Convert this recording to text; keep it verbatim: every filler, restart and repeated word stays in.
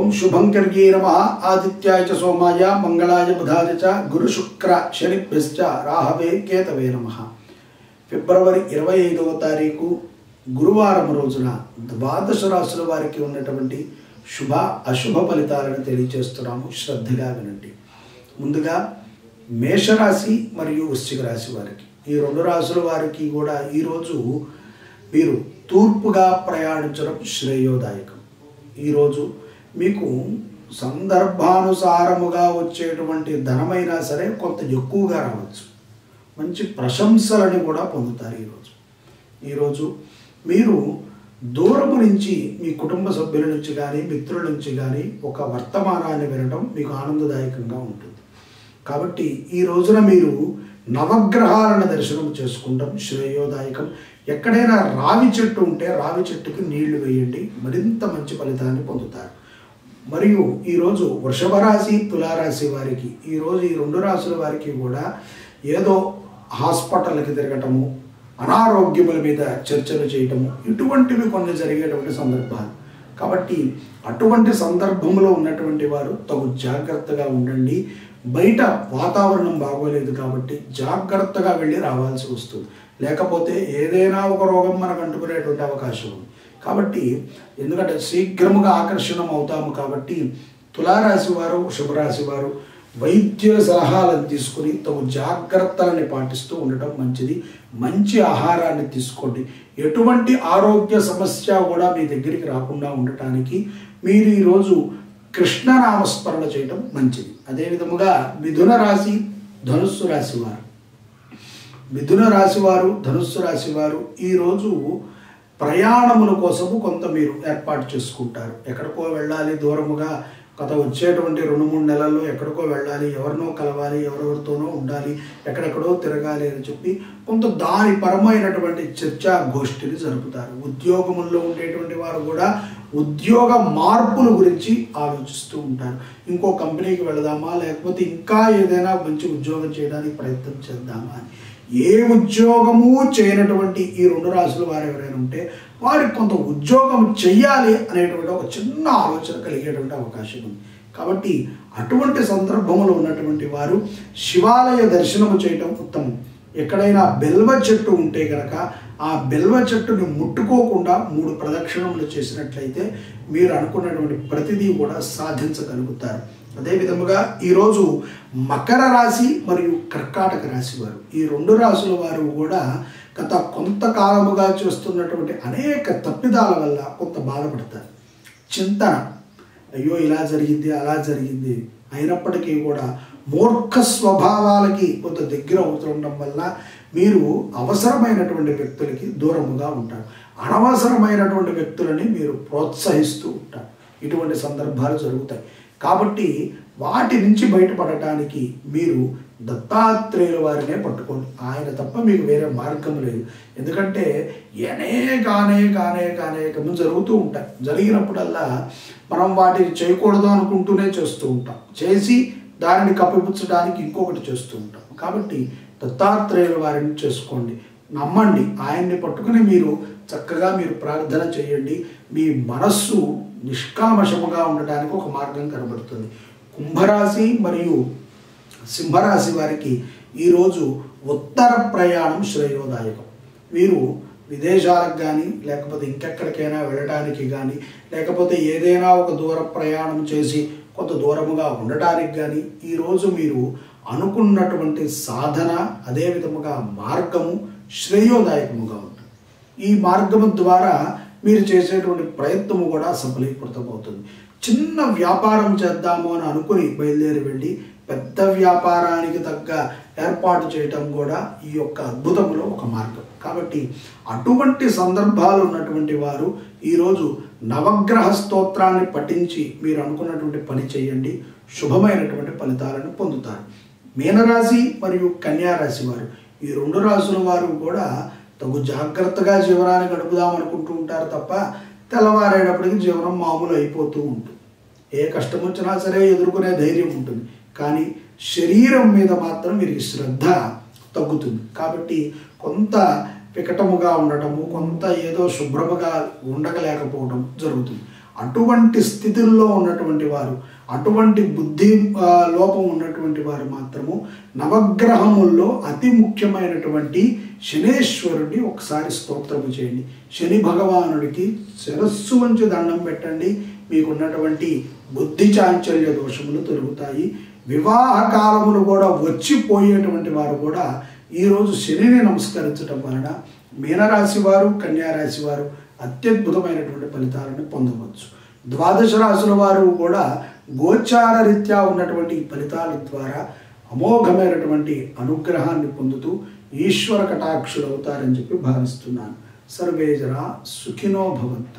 शुभंकर्ये नमः आदित्याय च सोमाय मंगलाय बुधाय च गुरु शुक्र शनिभ्यश्च राहवे केतवे नमः। ఫిబ్రవరి ఇరవై ఐదవ తారీఖు గురువారం రోజున ద్వాదశ రాశుల వారికి ఉన్నటువంటి శుభ అశుభ ఫలితాలను తెలియజేస్తున్నాము, శ్రద్ధగా వినండి. ముందుగా మేషరాశి మరియు వృశ్చిక రాశి వారికి, ఈ రెండు రాశుల వారికి కూడా ఈరోజు మీరు తూర్పుగా ప్రయాణించడం శ్రేయోదాయకం. ఈరోజు మీకు సందర్భానుసారముగా వచ్చేటువంటి ధనమైనా సరే కొంత ఎక్కువగా రావచ్చు, మంచి ప్రశంసలను కూడా పొందుతారు. ఈరోజు ఈరోజు మీరు దూరము నుంచి మీ కుటుంబ సభ్యుల నుంచి కానీ మిత్రుల నుంచి కానీ ఒక వర్తమానాన్ని వినడం మీకు ఆనందదాయకంగా ఉంటుంది. కాబట్టి ఈ రోజున మీరు నవగ్రహాలను దర్శనం చేసుకుంటాం, శ్రేయోదాయకం. ఎక్కడైనా రావి చెట్టు ఉంటే రావి చెట్టుకి నీళ్లు వేయండి, మరింత మంచి ఫలితాన్ని పొందుతారు. మరియు ఈరోజు వృషభ రాశి తులారాశి వారికి, ఈరోజు ఈ రెండు రాశుల వారికి కూడా ఏదో హాస్పిటల్కి తిరగటము, అనారోగ్యముల మీద చర్చలు చేయటము, ఇటువంటివి కొన్ని జరిగేటువంటి సందర్భాలు. కాబట్టి అటువంటి సందర్భంలో ఉన్నటువంటి వారు తగు జాగ్రత్తగా ఉండండి. బయట వాతావరణం బాగోలేదు కాబట్టి జాగ్రత్తగా వెళ్ళి రావాల్సి వస్తుంది, లేకపోతే ఏదైనా ఒక రోగం మనకు అంటుకునేటువంటి అవకాశం ఉంది. కాబట్టి ఎందుకంటే శీఘ్రముగా ఆకర్షణం అవుతాము. కాబట్టి తులారాశి వారు శుభరాశి వారు వైద్యుల సలహాలను తీసుకుని తగు జాగ్రత్తలని పాటిస్తూ ఉండటం మంచిది. మంచి ఆహారాన్ని తీసుకోండి. ఎటువంటి ఆరోగ్య సమస్య కూడా మీ దగ్గరికి రాకుండా ఉండటానికి మీరు ఈరోజు కృష్ణనామస్మరణ చేయడం మంచిది. అదేవిధముగా మిథున రాశి ధనుస్సు రాశి వారు, మిథున రాశి వారు ధనుస్సు రాశి వారు ఈరోజు ప్రయాణముల కోసము కొంత మీరు ఏర్పాటు చేసుకుంటారు. ఎక్కడికో వెళ్ళాలి, దూరముగా గత వచ్చేటువంటి రెండు మూడు నెలల్లో ఎక్కడికో వెళ్ళాలి, ఎవరినో కలవాలి, ఎవరెవరితోనో ఉండాలి, ఎక్కడెక్కడో తిరగాలి అని చెప్పి కొంత దాని పరమైనటువంటి చర్చా గోష్ఠిని జరుపుతారు. ఉద్యోగముల్లో ఉండేటువంటి వారు కూడా ఉద్యోగ మార్పుల గురించి ఆలోచిస్తూ ఉంటారు. ఇంకో కంపెనీకి వెళదామా, లేకపోతే ఇంకా ఏదైనా మంచి ఉద్యోగం చేయడానికి ప్రయత్నం చేద్దామా అని. ఏ ఉద్యోగము చేయనటువంటి ఈ రెండు రాశుల వారు ఎవరైనా ఉంటే వారికి కొంత ఉద్యోగం చెయ్యాలి అనేటువంటి ఒక చిన్న ఆలోచన కలిగేటువంటి అవకాశం ఉంది. కాబట్టి అటువంటి సందర్భంలో ఉన్నటువంటి వారు శివాలయ దర్శనము చేయటం ఉత్తమం. ఎక్కడైనా బెల్వ చెట్టు ఉంటే కనుక ఆ బెల్వ చెట్టుని ముట్టుకోకుండా మూడు ప్రదక్షిణములు చేసినట్లయితే మీరు అనుకున్నటువంటి ప్రతిదీ కూడా సాధించగలుగుతారు. అదేవిధముగా ఈరోజు మకర రాశి మరియు కర్కాటక రాశి వారు, ఈ రెండు రాశుల వారు కూడా గత కొంతకాలముగా చేస్తున్నటువంటి అనేక తప్పిదాల వల్ల కొంత బాధపడతారు. చింతన, అయ్యో ఇలా జరిగింది అలా జరిగింది, అయినప్పటికీ కూడా మూర్ఖ స్వభావాలకి కొంత దగ్గర అవుతుండడం వల్ల మీరు అవసరమైనటువంటి వ్యక్తులకి దూరముగా ఉంటారు. అనవసరమైనటువంటి వ్యక్తులని మీరు ప్రోత్సహిస్తూ ఉంటారు. ఇటువంటి సందర్భాలు జరుగుతాయి. కాబట్టి వాటి నుంచి బయటపడటానికి మీరు దత్తాత్రేయుల వారినే పట్టుకోండి. ఆయన తప్ప మీకు వేరే మార్గం లేదు. ఎందుకంటే అనేక అనేక అనేక అనేకము జరుగుతూ ఉంటాయి. జరిగినప్పుడల్లా మనం వాటిని చేయకూడదు అనుకుంటూనే చేస్తూ ఉంటాం, చేసి దానిని కప్పిపుచ్చడానికి ఇంకొకటి చేస్తూ ఉంటాం. కాబట్టి దత్తాత్రేయుల వారిని చేసుకోండి, నమ్మండి. ఆయన్ని పట్టుకుని మీరు చక్కగా మీరు ప్రార్థన చేయండి. మీ మనస్సు నిష్కల్మషముగా ఉండడానికి ఒక మార్గం కనబడుతుంది. కుంభరాశి మరియు సింహరాశి వారికి ఈరోజు ఉత్తర ప్రయాణం శ్రేయోదాయకం. వీరు విదేశాలకు కానీ లేకపోతే ఇంకెక్కడికైనా వెళ్ళడానికి కానీ లేకపోతే ఏదైనా ఒక దూర ప్రయాణం చేసి కొంత దూరముగా ఉండటానికి కానీ ఈరోజు మీరు అనుకున్నటువంటి సాధన అదేవిధముగా మార్గము శ్రేయోదాయకముగా ఉంటుంది. ఈ మార్గము ద్వారా మీరు చేసేటువంటి ప్రయత్నము కూడా సఫలీకృతమవుతుంది. చిన్న వ్యాపారం చేద్దాము అని అనుకుని బయలుదేరి వెళ్ళి పెద్ద వ్యాపారానికి తగ్గ ఏర్పాటు చేయటం కూడా ఈ యొక్క అద్భుతంలో ఒక మార్గం. కాబట్టి అటువంటి సందర్భాలు ఉన్నటువంటి వారు ఈరోజు నవగ్రహ స్తోత్రాన్ని పఠించి మీరు అనుకున్నటువంటి పని చేయండి, శుభమైనటువంటి ఫలితాలను పొందుతారు. మీనరాశి మరియు కన్యారాశి వారు, ఈ రెండు రాశుల వారు కూడా తగు జాగ్రత్తగా జీవనాన్ని గడుపుదాం అనుకుంటూ ఉంటారు తప్ప తెల్లవారేటప్పటికి జీవనం మామూలు అయిపోతూ ఉంటుంది. ఏ కష్టం వచ్చినా సరే ఎదుర్కొనే ధైర్యం ఉంటుంది, కానీ శరీరం మీద మాత్రం వీరికి శ్రద్ధ తగ్గుతుంది. కాబట్టి కొంత వికటముగా ఉండటము, కొంత ఏదో శుభ్రముగా ఉండగలేకపోవడం జరుగుతుంది. అటువంటి స్థితుల్లో ఉన్నటువంటి వారు, అటువంటి బుద్ధి లోపం ఉన్నటువంటి వారు మాత్రము నవగ్రహముల్లో అతి ముఖ్యమైనటువంటి శనేశ్వరుడిని ఒకసారి స్తోత్రము చేయండి. శని భగవానుడికి శిరస్సు వంచి దండం పెట్టండి. మీకున్నటువంటి బుద్ధి చాంచల్య దోషములు తొలుగుతాయి. వివాహ కాలములు కూడా వచ్చిపోయేటువంటి వారు కూడా ఈరోజు శనిని నమస్కరించడం వలన మీనరాశి వారు, కన్యారాశి వారు అత్యద్భుతమైనటువంటి ఫలితాలను పొందవచ్చు. ద్వాదశ రాశుల వారు కూడా గోచార రీత్యా ఉన్నటువంటి ఫలితాల ద్వారా అమోఘమైనటువంటి అనుగ్రహాన్ని పొందుతూ ఈశ్వర కటాక్షులు అవుతారని చెప్పి భావిస్తున్నాను. సర్వే జనా సుఖినో భవంతు.